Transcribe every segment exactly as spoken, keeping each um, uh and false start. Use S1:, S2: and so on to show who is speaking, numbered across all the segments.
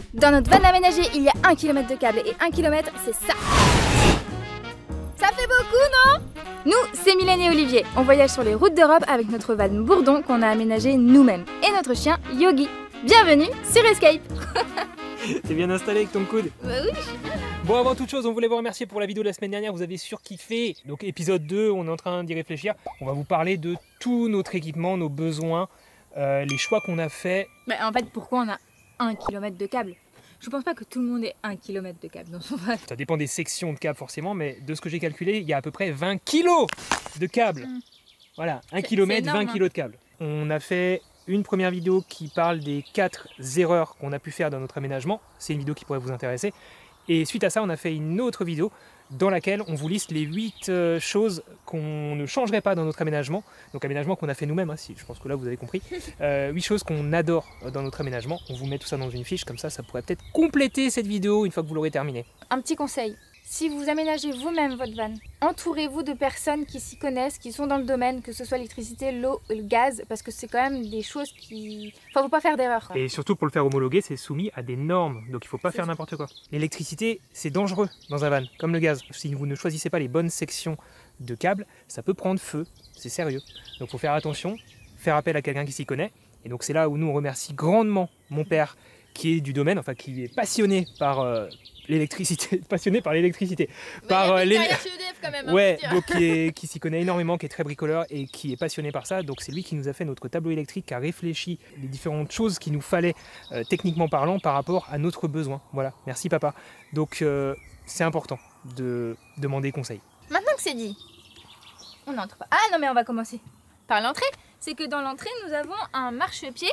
S1: Dans notre van aménagé, il y a un kilomètre de câble et un kilomètre, c'est ça. Ça fait beaucoup, non? Nous, c'est Mylène et Olivier. On voyage sur les routes d'Europe avec notre van Bourdon qu'on a aménagé nous-mêmes. Et notre chien, Yogi. Bienvenue sur Escape.
S2: T'es bien installé avec ton coude?
S1: Bah oui.
S2: Bon, avant toute chose, on voulait vous remercier pour la vidéo de la semaine dernière, vous avez surkiffé. Donc épisode deux, on est en train d'y réfléchir. On va vous parler de tout notre équipement, nos besoins, euh, les choix qu'on a fait.
S1: Mais en fait, pourquoi on a un kilomètre de câble? Je pense pas que tout le monde ait un kilomètre de câble dans son van.
S2: Ça dépend des sections de câble forcément, mais de ce que j'ai calculé, il y a à peu près vingt kilos de câble. Mmh. Voilà, un kilomètre, vingt kilos de câble. On a fait une première vidéo qui parle des quatre erreurs qu'on a pu faire dans notre aménagement. C'est une vidéo qui pourrait vous intéresser. Et suite à ça, on a fait une autre vidéo dans laquelle on vous liste les huit euh, choses qu'on ne changerait pas dans notre aménagement. Donc aménagement qu'on a fait nous-mêmes, hein, si, je pense que là vous avez compris. Euh, huit choses qu'on adore dans notre aménagement. On vous met tout ça dans une fiche, comme ça, ça pourrait peut-être compléter cette vidéo une fois que vous l'aurez terminée.
S1: Un petit conseil. Si vous aménagez vous-même votre van, entourez-vous de personnes qui s'y connaissent, qui sont dans le domaine, que ce soit l'électricité, l'eau, le gaz, parce que c'est quand même des choses qui... Enfin, faut pas faire d'erreur.
S2: Et surtout pour le faire homologuer, c'est soumis à des normes, donc il faut pas faire n'importe quoi. L'électricité, c'est dangereux dans un van, comme le gaz. Si vous ne choisissez pas les bonnes sections de câbles, ça peut prendre feu, c'est sérieux. Donc il faut faire attention, faire appel à quelqu'un qui s'y connaît. Et donc c'est là où nous on remercie grandement mon père, qui est du domaine, enfin qui est passionné par... Euh, l'électricité, passionné par l'électricité.
S1: Par euh, les... quand même, hein,
S2: ouais, donc qui, qui s'y connaît énormément, qui est très bricoleur et qui est passionné par ça. Donc c'est lui qui nous a fait notre tableau électrique, qui a réfléchi les différentes choses qu'il nous fallait euh, techniquement parlant par rapport à notre besoin. Voilà, merci papa. Donc euh, c'est important de demander conseil.
S1: Maintenant que c'est dit, on entre pas. Ah non mais on va commencer par l'entrée. C'est que dans l'entrée nous avons un marchepied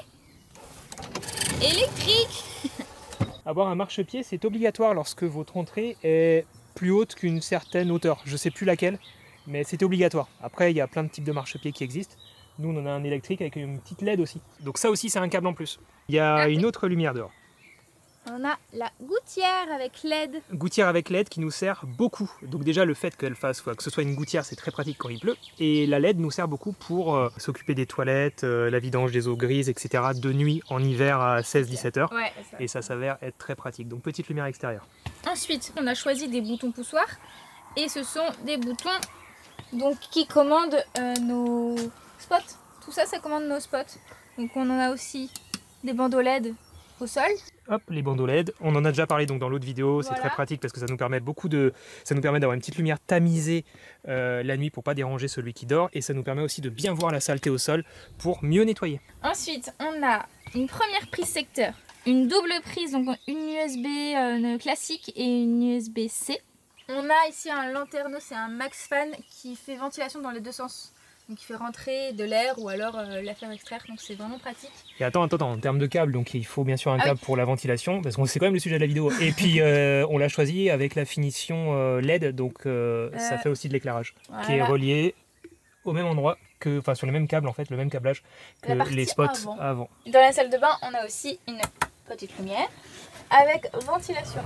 S1: électrique.
S2: Avoir un marchepied, c'est obligatoire lorsque votre entrée est plus haute qu'une certaine hauteur. Je ne sais plus laquelle, mais c'est obligatoire. Après, il y a plein de types de marchepieds qui existent. Nous, on en a un électrique avec une petite L E D aussi. Donc ça aussi, c'est un câble en plus. Il y a une autre lumière dehors.
S1: On a la gouttière avec L E D.
S2: Gouttière avec L E D qui nous sert beaucoup. Donc déjà, le fait qu'elle fasse, que ce soit une gouttière, c'est très pratique quand il pleut. Et la L E D nous sert beaucoup pour euh, s'occuper des toilettes, euh, la vidange des eaux grises, et cetera. De nuit, en hiver à seize à dix-sept heures.
S1: Ouais, ça.
S2: Et ça s'avère être très pratique. Donc petite lumière extérieure.
S1: Ensuite, on a choisi des boutons poussoirs. Et ce sont des boutons donc, qui commandent euh, nos spots. Tout ça, ça commande nos spots. Donc on en a aussi des bandeaux L E D au sol.
S2: Hop, les bandeaux L E D, on en a déjà parlé donc dans l'autre vidéo, c'est voilà. Très pratique parce que ça nous permet beaucoup de, ça nous permet d'avoir une petite lumière tamisée euh, la nuit pour pas déranger celui qui dort et ça nous permet aussi de bien voir la saleté au sol pour mieux nettoyer.
S1: Ensuite, on a une première prise secteur, une double prise, donc une U S B euh, classique et une U S B C. On a ici un lanterneau, c'est un max fan qui fait ventilation dans les deux sens. Donc il fait rentrer de l'air ou alors euh, la faire extraire, donc c'est vraiment pratique.
S2: Et attends, attends, attends, en termes de câble, donc il faut bien sûr un câble ah oui. pour la ventilation, parce que c'est quand même le sujet de la vidéo. Et puis euh, on l'a choisi avec la finition euh, L E D, donc euh, euh, ça fait aussi de l'éclairage, voilà. Qui est relié au même endroit, que, enfin sur le même câble en fait, le même câblage que les spots avant. avant.
S1: Dans la salle de bain, on a aussi une petite lumière avec ventilation.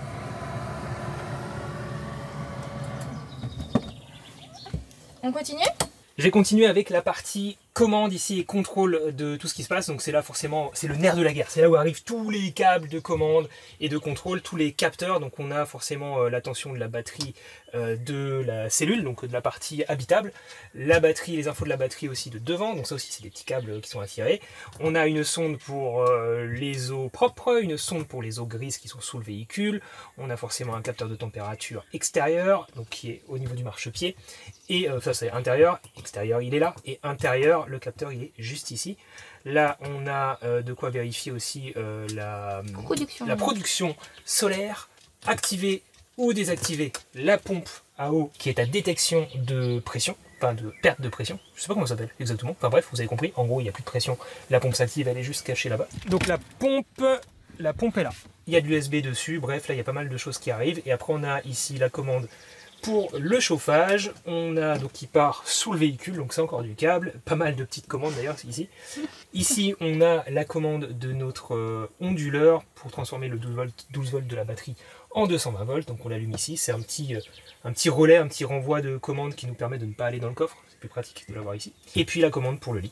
S1: On continue ?
S2: Je vais continuer avec la partie commande ici et contrôle de tout ce qui se passe. Donc c'est là forcément, c'est le nerf de la guerre. C'est là où arrivent tous les câbles de commande et de contrôle, tous les capteurs. Donc on a forcément euh, la tension de la batterie euh, de la cellule, donc de la partie habitable. La batterie, les infos de la batterie aussi de devant. Donc ça aussi c'est des petits câbles qui sont attirés. On a une sonde pour euh, les eaux propres, une sonde pour les eaux grises qui sont sous le véhicule. On a forcément un capteur de température extérieur, donc qui est au niveau du marchepied. Et euh, ça c'est intérieur, extérieur il est là, et intérieur le capteur il est juste ici. Là on a euh, de quoi vérifier aussi euh, la,
S1: production.
S2: la production solaire, activer ou désactiver la pompe à eau qui est à détection de pression, enfin de perte de pression, je sais pas comment ça s'appelle exactement, enfin bref vous avez compris, en gros il n'y a plus de pression, la pompe s'active, elle est juste cachée là-bas. Donc la pompe, la pompe est là, il y a de l'U S B dessus, bref là il y a pas mal de choses qui arrivent, et après on a ici la commande pour le chauffage, on a donc qui part sous le véhicule, donc c'est encore du câble, pas mal de petites commandes d'ailleurs ici. Ici on a la commande de notre euh, onduleur pour transformer le douze volts de la batterie en deux cent vingt volts, donc on l'allume ici, c'est un petit, euh, un petit relais, un petit renvoi de commande qui nous permet de ne pas aller dans le coffre, c'est plus pratique de l'avoir ici. Et puis la commande pour le lit,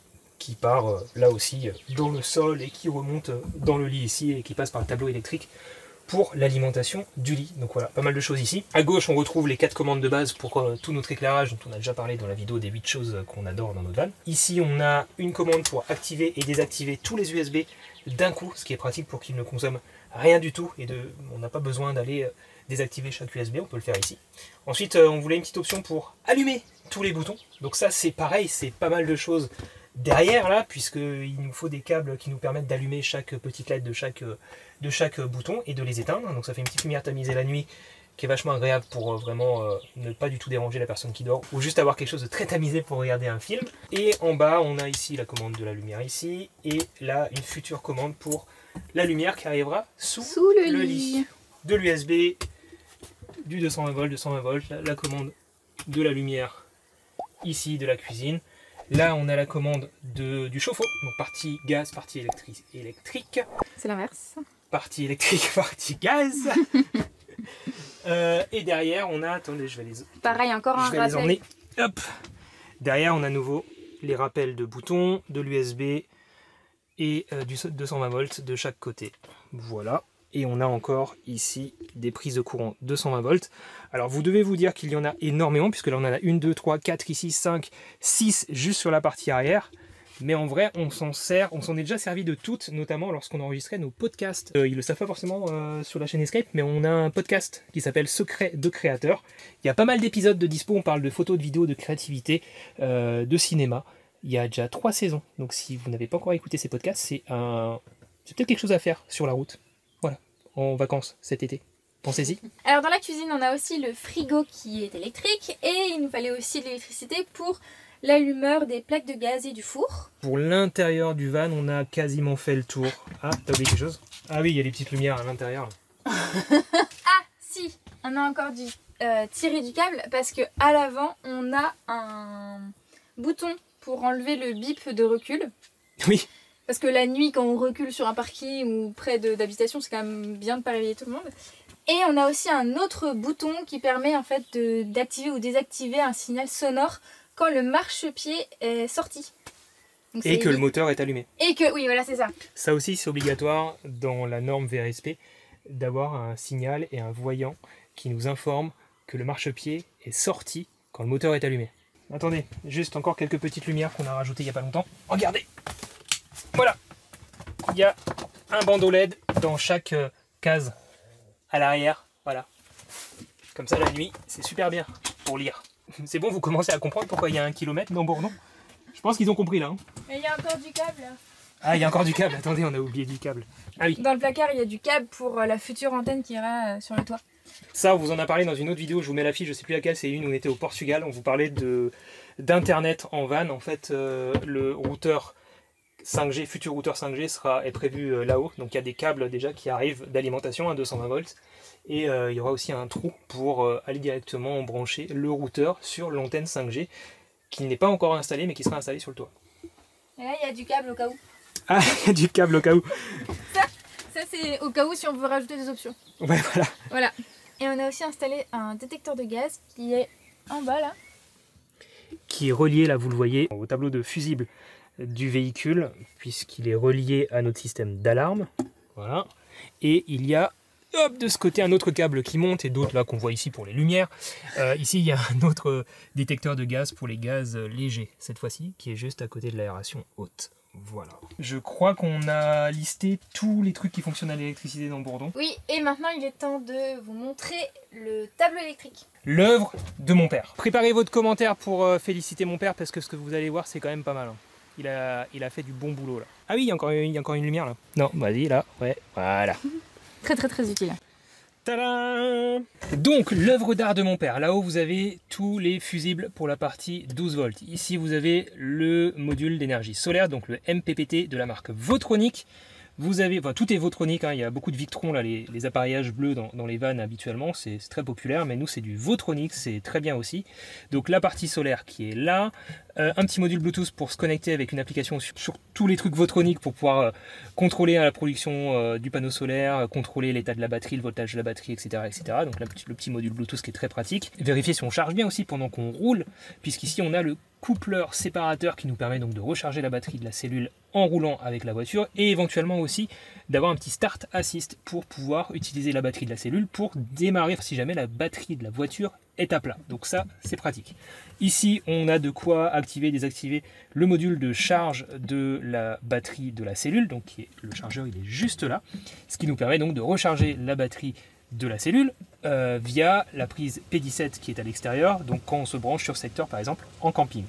S2: qui part euh, là aussi euh, dans le sol et qui remonte euh, dans le lit ici et qui passe par le tableau électrique pour l'alimentation du lit. Donc voilà, pas mal de choses ici. À gauche, on retrouve les quatre commandes de base pour euh, tout notre éclairage, dont on a déjà parlé dans la vidéo des huit choses qu'on adore dans notre van. Ici, on a une commande pour activer et désactiver tous les U S B d'un coup, ce qui est pratique pour qu'ils ne consomment rien du tout et de, on n'a pas besoin d'aller euh, désactiver chaque U S B, on peut le faire ici. Ensuite, euh, on voulait une petite option pour allumer tous les boutons. Donc ça, c'est pareil, c'est pas mal de choses derrière là, puisqu'il nous faut des câbles qui nous permettent d'allumer chaque petite L E D de chaque, de chaque bouton et de les éteindre. Donc ça fait une petite lumière tamisée la nuit qui est vachement agréable pour euh, vraiment euh, ne pas du tout déranger la personne qui dort ou juste avoir quelque chose de très tamisé pour regarder un film. Et en bas, on a ici la commande de la lumière ici et là, une future commande pour la lumière qui arrivera sous,
S1: Sous le,
S2: le
S1: lit.
S2: lit. De l'U S B, du deux cent vingt volts, deux cent vingt volts, la, la commande de la lumière ici de la cuisine. Là, on a la commande de, du chauffe-eau, donc partie gaz, partie électrique. électrique.
S1: C'est l'inverse.
S2: Partie électrique, partie gaz. euh, et derrière, on a, attendez, je vais les,
S1: Pareil, encore un
S2: je vais les
S1: rappel.
S2: emmener. Hop. Derrière, on a à nouveau les rappels de boutons, de l'U S B et euh, du deux cent vingt volts de chaque côté. Voilà. Et on a encore ici des prises de courant deux cent vingt volts. Alors vous devez vous dire qu'il y en a énormément, puisque là on en a une, deux, trois, quatre ici, cinq, six juste sur la partie arrière. Mais en vrai, on s'en sert, on s'en est déjà servi de toutes, notamment lorsqu'on enregistrait nos podcasts. Euh, ils le savent pas forcément euh, sur la chaîne Escape, mais on a un podcast qui s'appelle Secret de créateur. Il y a pas mal d'épisodes de dispo, on parle de photos, de vidéos, de créativité, euh, de cinéma. Il y a déjà trois saisons, donc si vous n'avez pas encore écouté ces podcasts, c'est un... c'est peut-être quelque chose à faire sur la route. Voilà, en vacances cet été. Pensez-y.
S1: Alors dans la cuisine, on a aussi le frigo qui est électrique et il nous fallait aussi de l'électricité pour l'allumeur des plaques de gaz et du four.
S2: Pour l'intérieur du van, on a quasiment fait le tour. Ah, t'as oublié quelque chose? Ah oui, il y a des petites lumières à l'intérieur.
S1: Ah si, on a encore dû euh, tirer du câble parce que à l'avant, on a un bouton pour enlever le bip de recul.
S2: Oui.
S1: Parce que la nuit, quand on recule sur un parking ou près d'habitation, c'est quand même bien de ne pas réveiller tout le monde. Et on a aussi un autre bouton qui permet en fait d'activer ou désactiver un signal sonore quand le marchepied est sorti. Donc,
S2: Et que le moteur est allumé.
S1: Et que, oui, voilà, c'est ça.
S2: Ça aussi, c'est obligatoire dans la norme V R S P d'avoir un signal et un voyant qui nous informe que le marchepied est sorti quand le moteur est allumé. Attendez, juste encore quelques petites lumières qu'on a rajoutées il n'y a pas longtemps. Regardez! Voilà! Il y a un bandeau L E D dans chaque euh, case à l'arrière. Voilà. Comme ça, la nuit, c'est super bien pour lire. C'est bon, vous commencez à comprendre pourquoi il y a un kilomètre dans Bourdon? Je pense qu'ils ont compris là. Hein.
S1: Et il y a encore du câble.
S2: Ah, il y a encore du câble. Attendez, on a oublié du câble. Ah oui.
S1: Dans le placard, il y a du câble pour la future antenne qui ira sur le toit.
S2: Ça, on vous en a parlé dans une autre vidéo. Je vous mets la fiche, je sais plus laquelle, c'est une où on était au Portugal. On vous parlait de d'internet en van. En fait, euh, le routeur cinq G, futur routeur cinq G sera est prévu euh, là-haut. Donc il y a des câbles déjà qui arrivent d'alimentation à deux cent vingt volts. Et euh, il y aura aussi un trou pour euh, aller directement brancher le routeur sur l'antenne cinq G qui n'est pas encore installée mais qui sera installée sur le toit.
S1: Et là, il y a du câble au cas où.
S2: Ah, il y a du câble au cas où.
S1: Ça, ça c'est au cas où si on veut rajouter des options.
S2: Ouais, voilà.
S1: Voilà. Et on a aussi installé un détecteur de gaz qui est en bas là.
S2: Qui est relié, là vous le voyez, au tableau de fusible du véhicule, puisqu'il est relié à notre système d'alarme. Voilà. Et il y a, hop, de ce côté, un autre câble qui monte et d'autres là qu'on voit ici pour les lumières. Euh, ici, il y a un autre détecteur de gaz pour les gaz légers, cette fois-ci, qui est juste à côté de l'aération haute. Voilà. Je crois qu'on a listé tous les trucs qui fonctionnent à l'électricité dans Bourdon.
S1: Oui, et maintenant il est temps de vous montrer le tableau électrique.
S2: L'œuvre de mon père. Préparez votre commentaire pour euh, féliciter mon père parce que ce que vous allez voir, c'est quand même pas mal. Hein. Il a, il a fait du bon boulot là. Ah oui, il y a encore, il y a encore une lumière là. Non, vas-y là, ouais, voilà.
S1: Très très très utile.
S2: Tadam! Donc l'œuvre d'art de mon père. Là-haut vous avez tous les fusibles pour la partie douze volts. Ici vous avez le module d'énergie solaire, donc le M P P T de la marque Votronic. Vous avez, enfin, tout est Votronic, hein, il y a beaucoup de Victron, là, les, les appareillages bleus dans, dans les vannes habituellement, c'est très populaire, mais nous c'est du Votronic, c'est très bien aussi. Donc la partie solaire qui est là, euh, un petit module Bluetooth pour se connecter avec une application sur, sur tous les trucs Votronic pour pouvoir euh, contrôler hein, la production euh, du panneau solaire, euh, contrôler l'état de la batterie, le voltage de la batterie, et cetera et cetera. Donc là, le petit module Bluetooth qui est très pratique. Vérifier si on charge bien aussi pendant qu'on roule, puisqu'ici on a le coupleur séparateur qui nous permet donc de recharger la batterie de la cellule en roulant avec la voiture et éventuellement aussi d'avoir un petit start assist pour pouvoir utiliser la batterie de la cellule pour démarrer si jamais la batterie de la voiture est à plat. Donc ça, c'est pratique. Ici, on a de quoi activer, désactiver le module de charge de la batterie de la cellule. Donc le chargeur, il est juste là. Ce qui nous permet donc de recharger la batterie de la cellule euh, via la prise P dix-sept qui est à l'extérieur. Donc quand on se branche sur secteur, par exemple, en camping.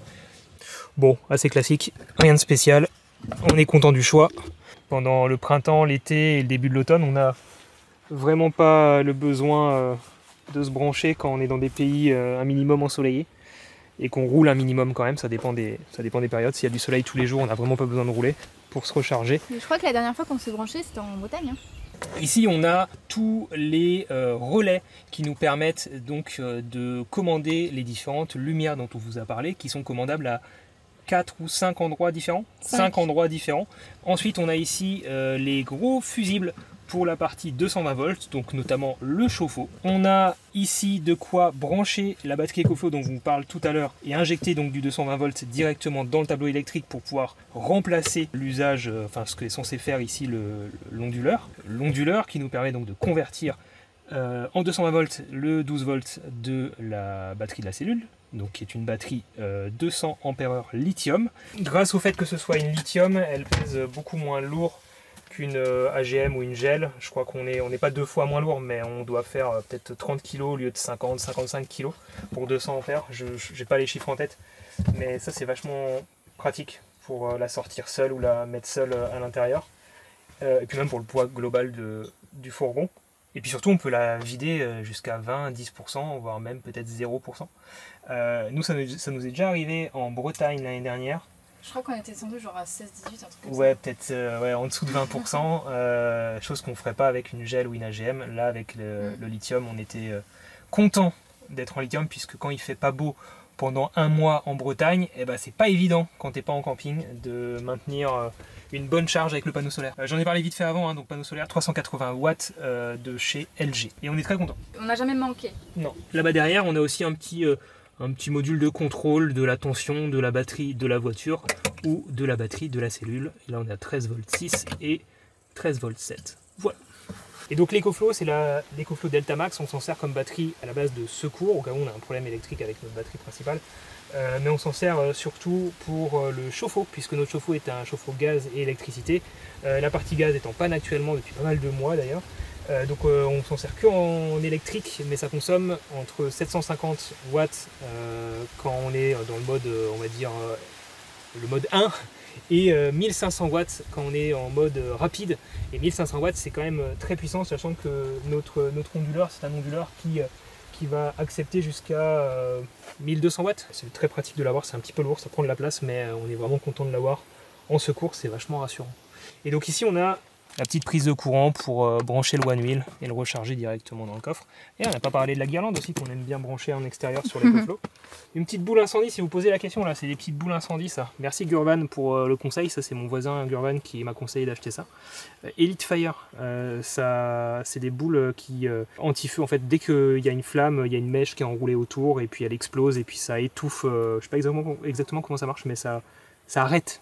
S2: Bon, assez classique, rien de spécial. On est content du choix. Pendant le printemps, l'été et le début de l'automne, on n'a vraiment pas le besoin euh, de se brancher quand on est dans des pays euh, un minimum ensoleillés et qu'on roule un minimum quand même, ça dépend des, ça dépend des périodes. S'il y a du soleil tous les jours, on n'a vraiment pas besoin de rouler pour se recharger.
S1: Mais je crois que la dernière fois qu'on s'est branché, c'était en Bretagne. Hein.
S2: Ici, on a tous les euh, relais qui nous permettent donc euh, de commander les différentes lumières dont on vous a parlé, qui sont commandables à quatre ou cinq endroits différents. cinq endroits différents. Ensuite, on a ici euh, les gros fusibles pour la partie deux cent vingt volts, donc notamment le chauffe-eau. On a ici de quoi brancher la batterie EcoFlow dont je vous parle tout à l'heure et injecter donc du deux cent vingt volts directement dans le tableau électrique pour pouvoir remplacer l'usage, euh, enfin ce que est censé faire ici l'onduleur. L'onduleur qui nous permet donc de convertir euh, en deux cent vingt volts le douze volts de la batterie de la cellule, donc qui est une batterie euh, deux cents ampères heure lithium. Grâce au fait que ce soit une lithium, elle pèse beaucoup moins lourd qu'une A G M ou une gel. Je crois qu'on n'est on n'est pas deux fois moins lourd, mais on doit faire euh, peut-être trente kilos au lieu de cinquante à cinquante-cinq kilos pour deux cents ampères. Je n'ai pas les chiffres en tête, mais ça c'est vachement pratique pour euh, la sortir seule ou la mettre seule euh, à l'intérieur. Euh, et puis même pour le poids global de, du fourgon. Et puis surtout on peut la vider jusqu'à vingt à dix pour cent, voire même peut-être zéro pour cent. Euh, nous ça, nous ça nous est déjà arrivé en Bretagne l'année dernière.
S1: Je crois qu'on était descendu genre à seize à dix-huit, un truc comme
S2: ouais,
S1: ça.
S2: peut-être euh, ouais, en dessous de vingt pour cent, euh, chose qu'on ne ferait pas avec une gel ou une A G M. Là, avec le, mm. le lithium, on était euh, content d'être en lithium, puisque quand il fait pas beau pendant un mois en Bretagne, eh ben, c'est pas évident, quand tu n'es pas en camping, de maintenir euh, une bonne charge avec le panneau solaire. Euh, J'en ai parlé vite fait avant, hein, donc panneau solaire trois cent quatre-vingts watts euh, de chez L G. Et on est très content.
S1: On n'a jamais manqué.
S2: Non. Là-bas derrière, on a aussi un petit... Euh, un petit module de contrôle de la tension de la batterie de la voiture ou de la batterie de la cellule. Et là on a treize volts six et treize volts sept. Voilà. Et donc l'EcoFlow, c'est l'EcoFlow Delta Max. On s'en sert comme batterie à la base de secours au cas où on a un problème électrique avec notre batterie principale. Euh, mais on s'en sert euh, surtout pour euh, le chauffe-eau, puisque notre chauffe-eau est un chauffe-eau gaz et électricité. Euh, la partie gaz est en panne actuellement depuis pas mal de mois d'ailleurs. Euh, donc euh, on s'en sert que en électrique, mais ça consomme entre sept cent cinquante watts euh, quand on est dans le mode, on va dire, euh, le mode un, et euh, mille cinq cents watts quand on est en mode euh, rapide. Et mille cinq cents watts, c'est quand même très puissant, sachant que notre, notre onduleur, c'est un onduleur qui, euh, qui va accepter jusqu'à euh, mille deux cents watts. C'est très pratique de l'avoir, c'est un petit peu lourd, ça prend de la place, mais on est vraiment content de l'avoir en secours, c'est vachement rassurant. Et donc ici on a la petite prise de courant pour euh, brancher le One Wheel et le recharger directement dans le coffre. Et on n'a pas parlé de la guirlande aussi qu'on aime bien brancher en extérieur sur l'EcoFlow. Une petite boule incendie, si vous posez la question, là c'est des petites boules incendie ça. Merci Gurvan pour euh, le conseil, ça c'est mon voisin Gurvan qui m'a conseillé d'acheter ça. Euh, Elite Fire, euh, ça c'est des boules qui euh, anti-feu en fait. Dès qu'il y a une flamme, il y a une mèche qui est enroulée autour et puis elle explose et puis ça étouffe. Euh, je sais pas exactement, exactement comment ça marche, mais ça, ça arrête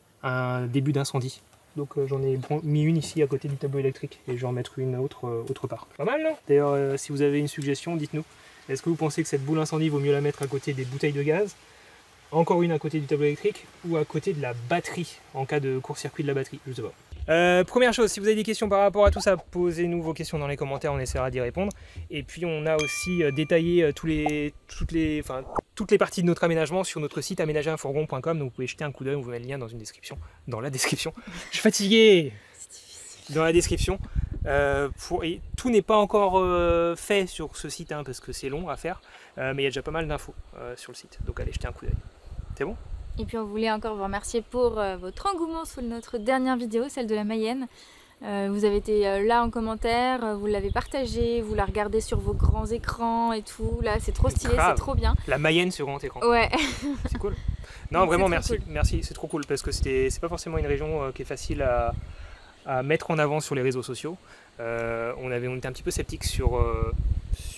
S2: un début d'incendie. Donc euh, j'en ai mis une ici à côté du tableau électrique et je vais en mettre une autre euh, autre part. Pas mal non? D'ailleurs euh, si vous avez une suggestion, dites-nous. Est-ce que vous pensez que cette boule incendie vaut mieux la mettre à côté des bouteilles de gaz, encore une à côté du tableau électrique, ou à côté de la batterie en cas de court-circuit de la batterie? Je sais pas. Euh, première chose, si vous avez des questions par rapport à tout ça, posez-nous vos questions dans les commentaires, on essaiera d'y répondre. Et puis on a aussi euh, détaillé euh, tous les, toutes, les, enfin, toutes les parties de notre aménagement sur notre site aménager un fourgon point com, donc vous pouvez jeter un coup d'œil, on vous met le lien dans une description, dans la description. Je suis fatigué. Dans la description. Euh, pour, et tout n'est pas encore euh, fait sur ce site hein, parce que c'est long à faire, euh, mais il y a déjà pas mal d'infos euh, sur le site, donc allez jeter un coup d'œil. C'est bon?
S1: Et puis on voulait encore vous remercier pour euh, votre engouement sur notre dernière vidéo, celle de la Mayenne. Euh, vous avez été euh, là en commentaire, euh, vous l'avez partagé, vous la regardez sur vos grands écrans et tout. Là c'est trop stylé, c'est trop bien.
S2: La Mayenne sur grand écran.
S1: Ouais.
S2: C'est cool. Non donc vraiment merci, cool. merci, c'est trop cool parce que c'est pas forcément une région euh, qui est facile à, à mettre en avant sur les réseaux sociaux. Euh, on, avait, on était un petit peu sceptique sur, euh, sur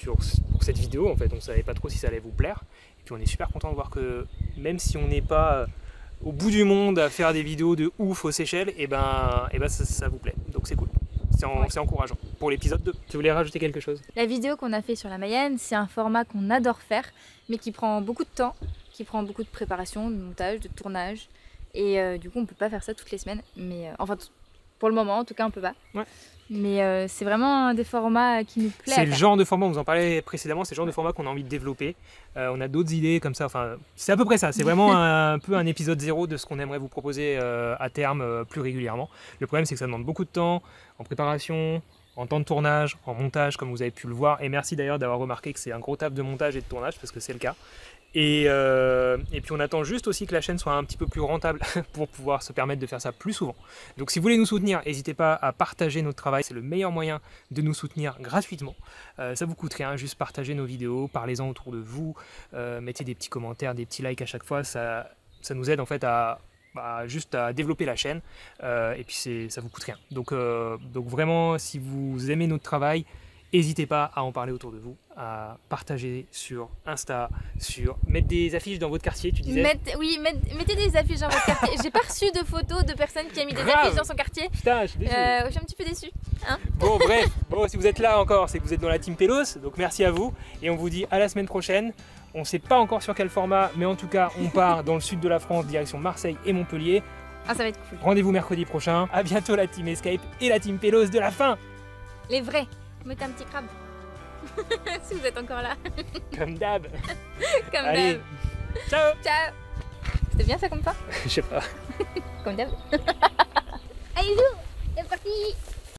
S2: sur, pour cette vidéo. En fait, on savait pas trop si ça allait vous plaire. Et puis on est super content de voir que même si on n'est pas au bout du monde à faire des vidéos de ouf aux Seychelles, et ben, et ben ça, ça vous plaît. Donc c'est cool. C'est en, ouais. encourageant. Pour l'épisode deux, tu voulais rajouter quelque chose?
S1: La vidéo qu'on a fait sur la Mayenne, c'est un format qu'on adore faire, mais qui prend beaucoup de temps, qui prend beaucoup de préparation, de montage, de tournage. Et euh, du coup, on peut pas faire ça toutes les semaines. Mais euh, enfin, pour le moment, en tout cas, on peut pas.
S2: Ouais.
S1: Mais euh, c'est vraiment un des formats qui nous plaît.
S2: C'est le genre de format, on vous en parlait précédemment, c'est le genre de format qu'on a envie de développer. Euh, on a d'autres idées comme ça, enfin, c'est à peu près ça. C'est vraiment un, un peu un épisode zéro de ce qu'on aimerait vous proposer euh, à terme euh, plus régulièrement. Le problème, c'est que ça demande beaucoup de temps en préparation, en temps de tournage, en montage, comme vous avez pu le voir. Et merci d'ailleurs d'avoir remarqué que c'est un gros taf de montage et de tournage, parce que c'est le cas. Et, euh, et puis on attend juste aussi que la chaîne soit un petit peu plus rentable pour pouvoir se permettre de faire ça plus souvent. Donc si vous voulez nous soutenir, n'hésitez pas à partager notre travail, c'est le meilleur moyen de nous soutenir gratuitement. Euh, ça vous coûte rien, juste partagez nos vidéos, parlez-en autour de vous, euh, mettez des petits commentaires, des petits likes à chaque fois, ça, ça nous aide en fait à, à juste à développer la chaîne, euh, et puis ça vous coûte rien. Donc, euh, donc vraiment, si vous aimez notre travail, n'hésitez pas à en parler autour de vous, à partager sur Insta, sur mettre des affiches dans votre quartier, tu disais.
S1: Mette, oui, met, mettez des affiches dans votre quartier. J'ai pas reçu de photos de personnes qui ont mis des
S2: Grave.
S1: affiches dans son quartier.
S2: Putain, je suis déçu.
S1: Euh, je suis un petit peu déçue. Hein,
S2: bon, bref, bon, si vous êtes là encore, c'est que vous êtes dans la team Pélos, donc merci à vous. Et on vous dit à la semaine prochaine. On ne sait pas encore sur quel format, mais en tout cas, on part dans le sud de la France, direction Marseille et Montpellier.
S1: Ah, ça va être cool.
S2: Rendez-vous mercredi prochain. À bientôt la team Escape et la team Pélos de la fin.
S1: Les vrais. Mettez un petit crabe. Si vous êtes encore là.
S2: Comme d'hab.
S1: Comme
S2: Allez,
S1: d'hab.
S2: ciao.
S1: Ciao. C'était bien ça comme ça?
S2: Je sais pas.
S1: Comme d'hab. Allez, c'est parti.